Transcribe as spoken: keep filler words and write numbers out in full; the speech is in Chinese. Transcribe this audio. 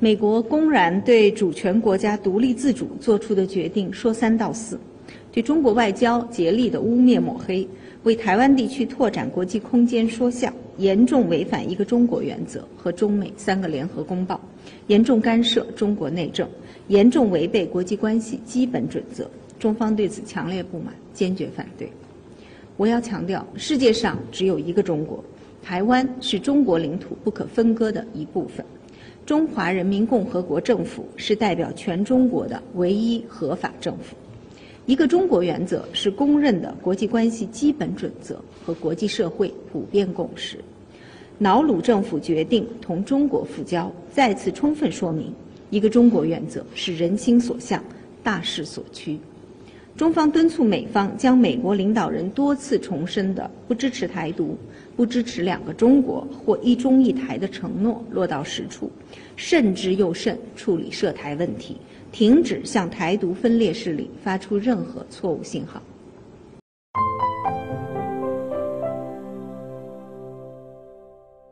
美国公然对主权国家独立自主做出的决定说三道四，对中国外交竭力的污蔑抹黑，为台湾地区拓展国际空间说笑，严重违反一个中国原则和中美三个联合公报，严重干涉中国内政，严重违背国际关系基本准则。中方对此强烈不满，坚决反对。我要强调，世界上只有一个中国，台湾是中国领土不可分割的一部分。中华人民共和国政府是代表全中国的唯一合法政府。一个中国原则是公认的国际关系基本准则和国际社会普遍共识。瑙鲁政府决定同中国复交，再次充分说明，一个中国原则是人心所向、大势所趋。中方敦促美方将美国领导人多次重申的不支持台独、不支持两个中国或一中一台的承诺落到实处，慎之又慎处理涉台问题，停止向台独分裂势力发出任何错误信号。